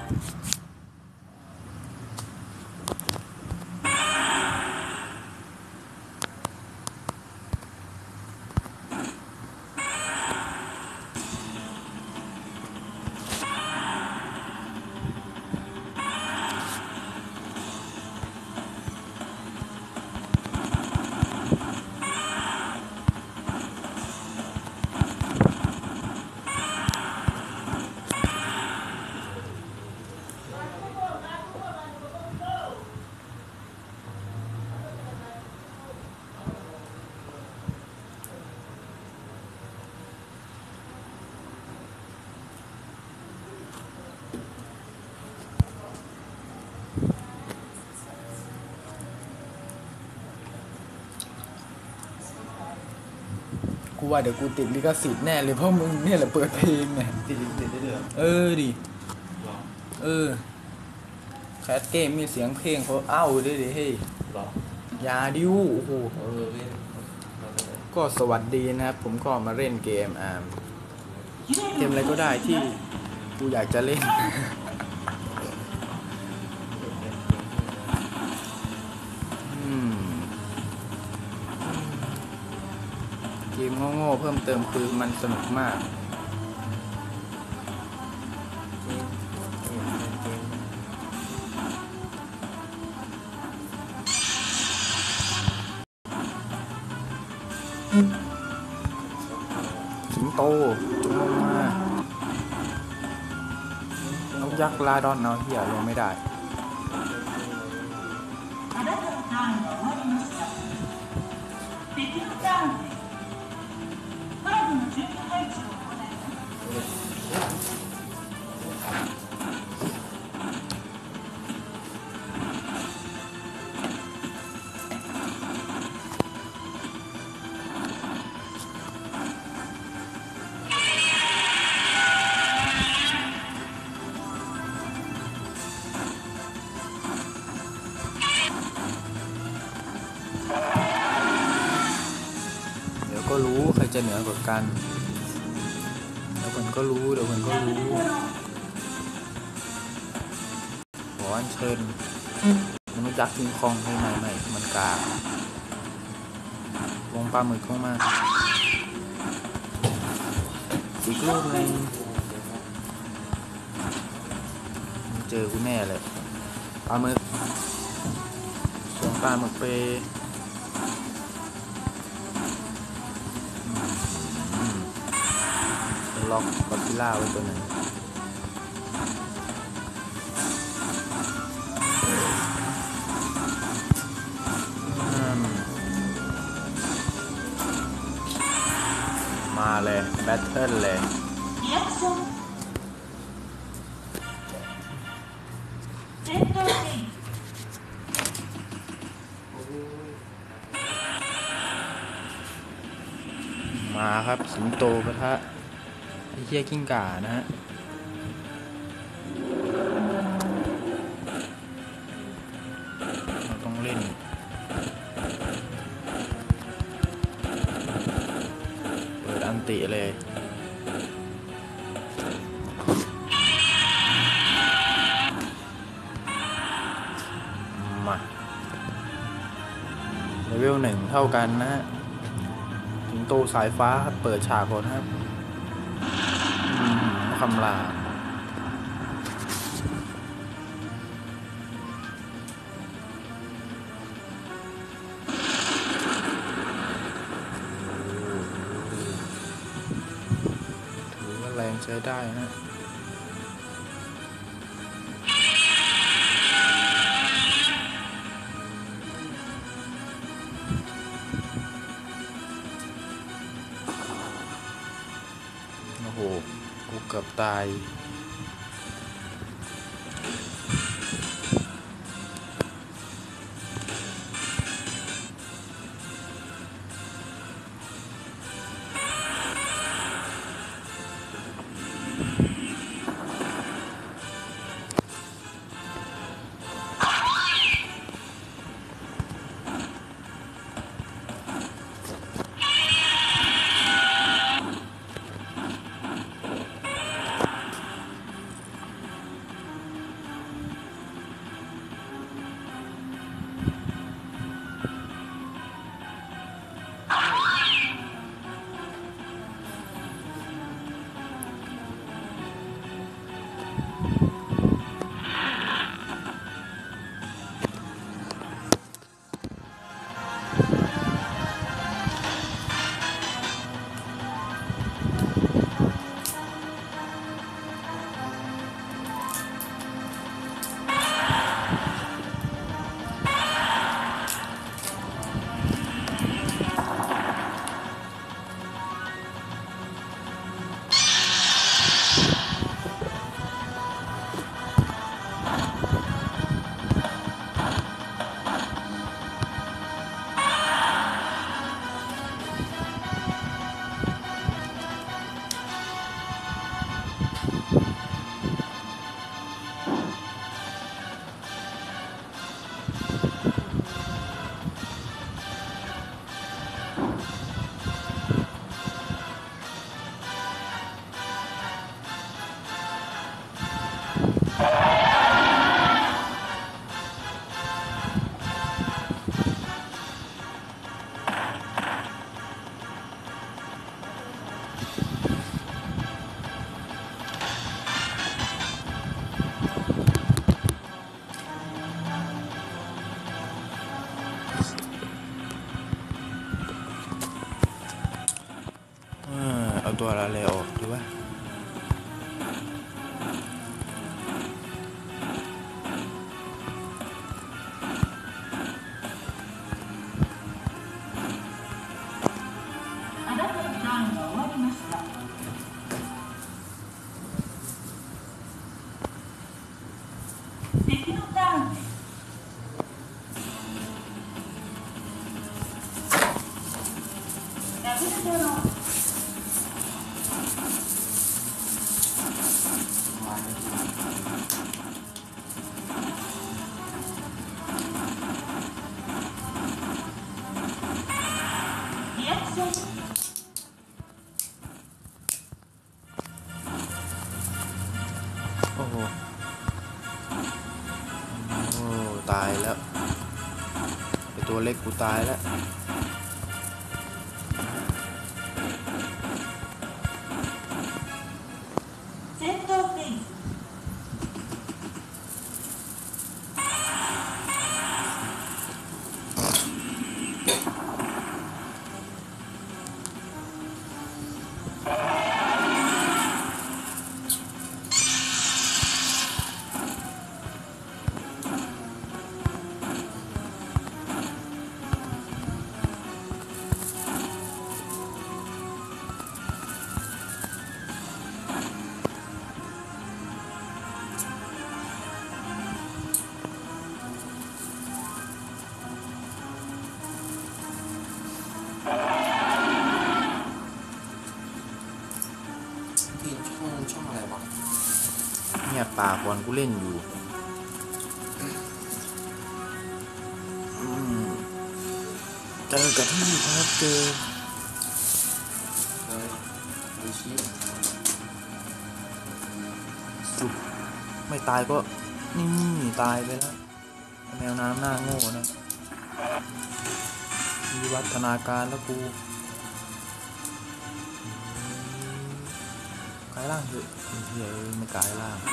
กูว่าเดี๋ยวกูติดลิขสิทธิ์แน่เลยเพราะมึงเนี่ยแหละเปิดเพลงเนี่ยติดได้เลยดิแคสเกมมีเสียงเพลงเขาด้วยดิเฮ้ยยาดิวโอ้โหก็สวัสดีนะครับผมก็มาเล่นเกมอะไรก็ได้ที่กูอยากจะเล่นเกมโง่ๆเพิ่มเติมคือมันสนุกมากสิงโตจงลงมานกยักษ์ลาดอนเอาเหี้ยลงไม่ได้ก็รู้ใครจะเหนือกว่ากันเดี๋ยวมันก็รู้ขออัญเชิญมนุษย์ยักษ์คิงคองให้ไม่มันกาลงปลาหมึกเข้ามาอีกลูกนึงเจอกูแน่เลยปลาหมึกส่งปลาหมึกไปล็อกกอซิลล่าไว้ตัวนึงมาเลยแบทเทิลเลยมาครับสิงโตปะทะไอ้เหี้ยกิ้งก่านะฮะเราต้องเล่นเปิดอันติเลยมาเลเวล1เท่ากันนะฮะสิงโตสายฟ้าเปิดฉากก่อนครับคำลาถือว่าแรงใช้ได้นะโอ้โหกูเกือบตายเอาตัวอะไรออกดีวะโอ้โหโอ้ตายแล้วไอตัวเล็กกูตายแล้วช่องอะไรวะเนี่ยป่าก่อนกูเล่นอยู่เจอกับที่ครับเจอสุดไม่ตายก็นี่ตายไปแล้วแมวน้ำหน้าโง่นะวิวัฒนาการแล้วกูกายล่างเถอะเฮียไม่กายล่าง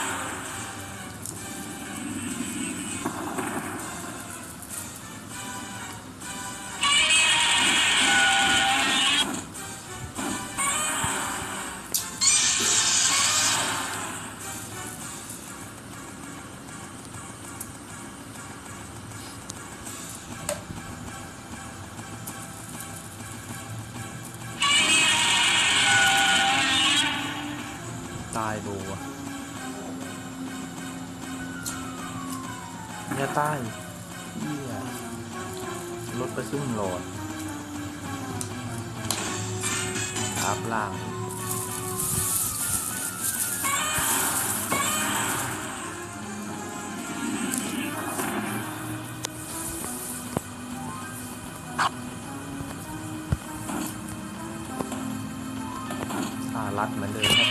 ตายดูวะอย่าตายเหี้ยลดไปซึ่งหลอดทับล่างรัดเหมือนเดิมครับ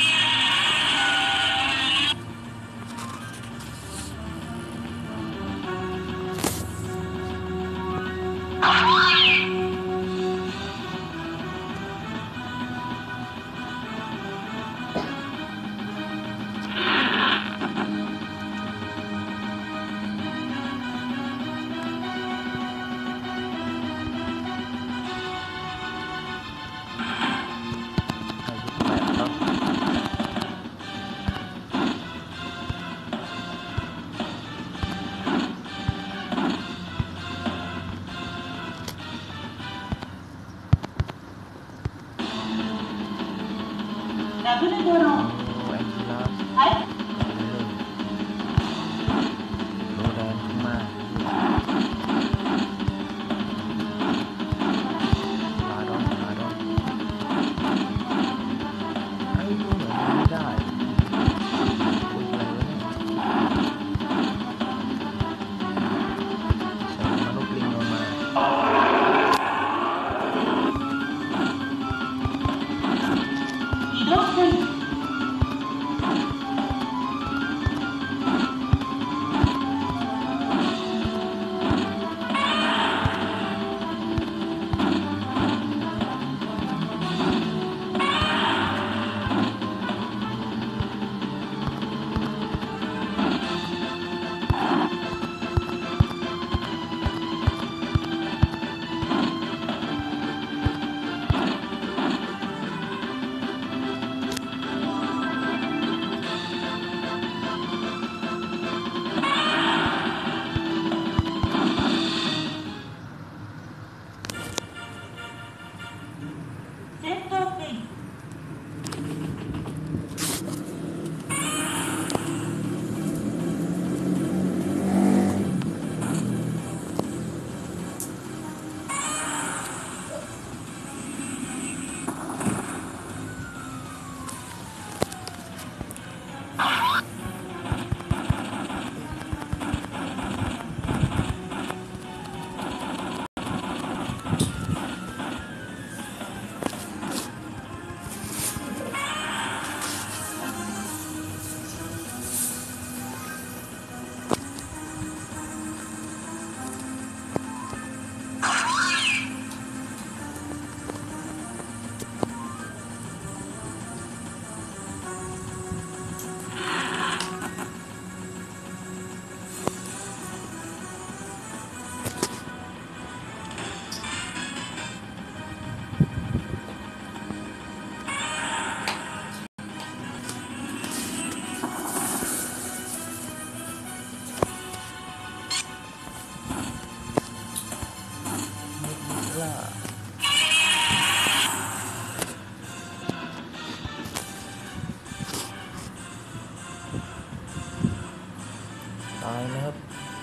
ายไหมครับ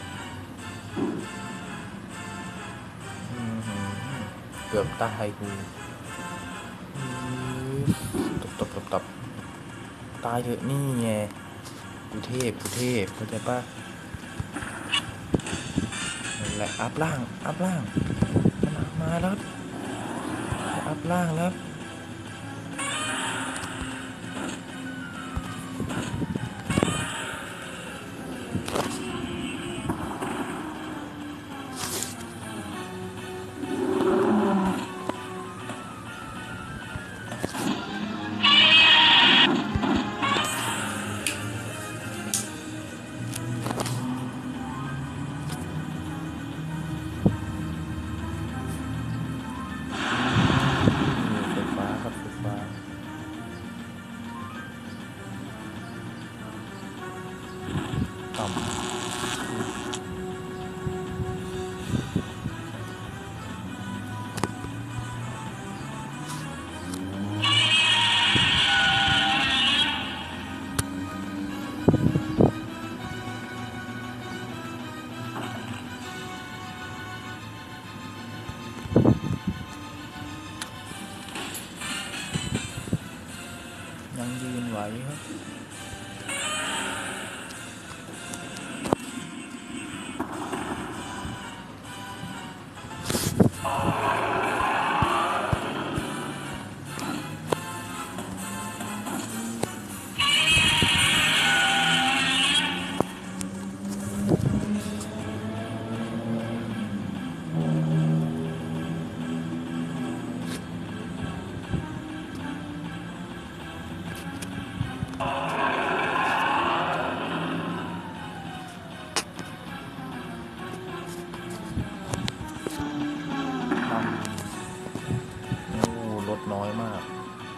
เกือบตายกูตบตายเถอะนี่ไงกูเทพเข้าใจปะนั่นแหละอัพล่างมันมาแล้วอัพล่างแล้วไฟฟ้าครับไฟฟ้าต่ำยังยืนไหวครับโอ้ลดน้อยมาก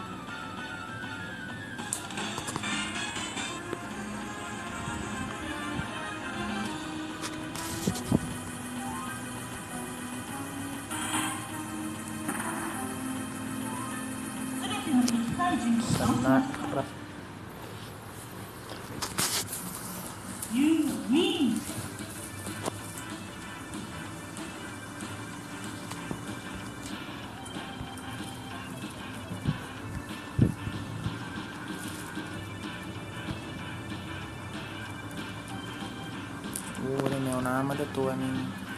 ชนะครับโอ้ได้แมวน้ำมาได้ตัวหนึง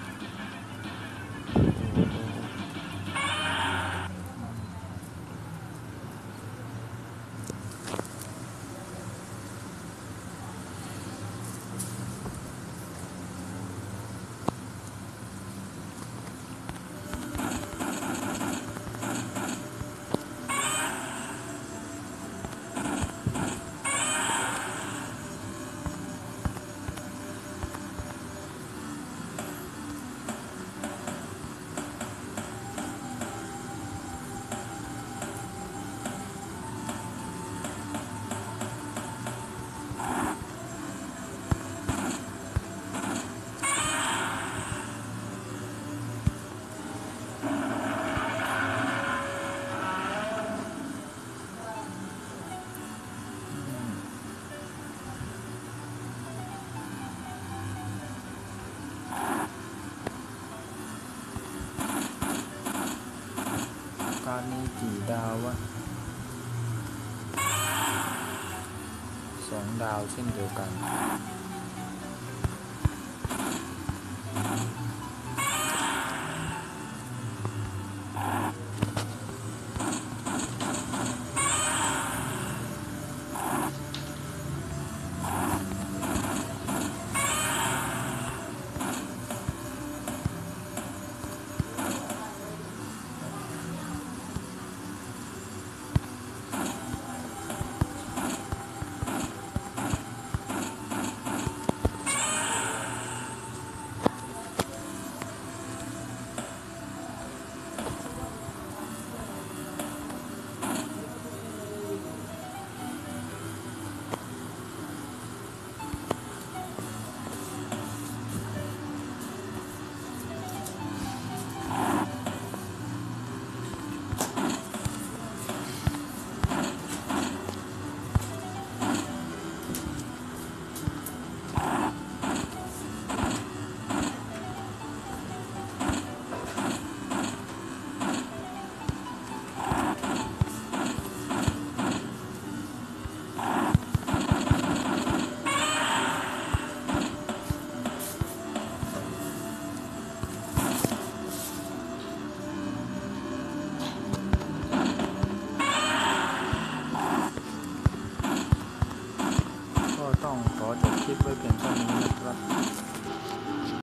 การนี้กี่ดาววะ2 ดาวเช่นเดียวกัน